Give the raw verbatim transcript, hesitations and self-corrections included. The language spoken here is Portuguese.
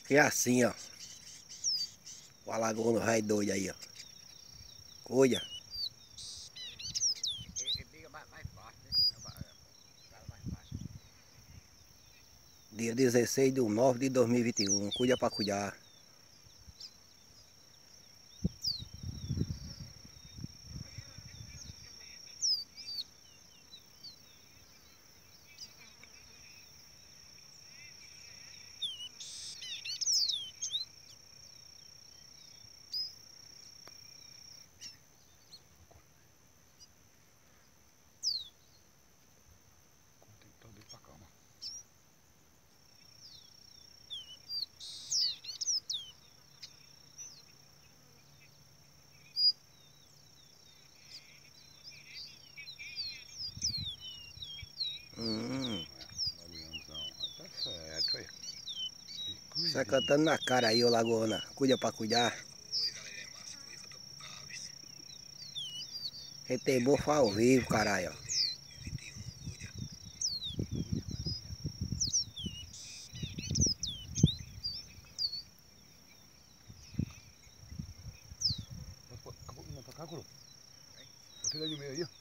E assim, ó. O alagoano vai doido aí, ó. Cuida. Ele briga mais, mais fácil, né? É ba- é, o cara mais fácil. Dia dezesseis de nove de dois mil e vinte e um. Cuida pra cuidar. Tem todo ir pra cama. Hum. É, Lagoanzão. Tá certo aí. Você tá cantando na cara aí, ô lagoana. Cuida pra cuidar. Retembor foi ao vivo, caralho. Acabou de vir pra cá, Coro? Botei daí no meio aí, ó.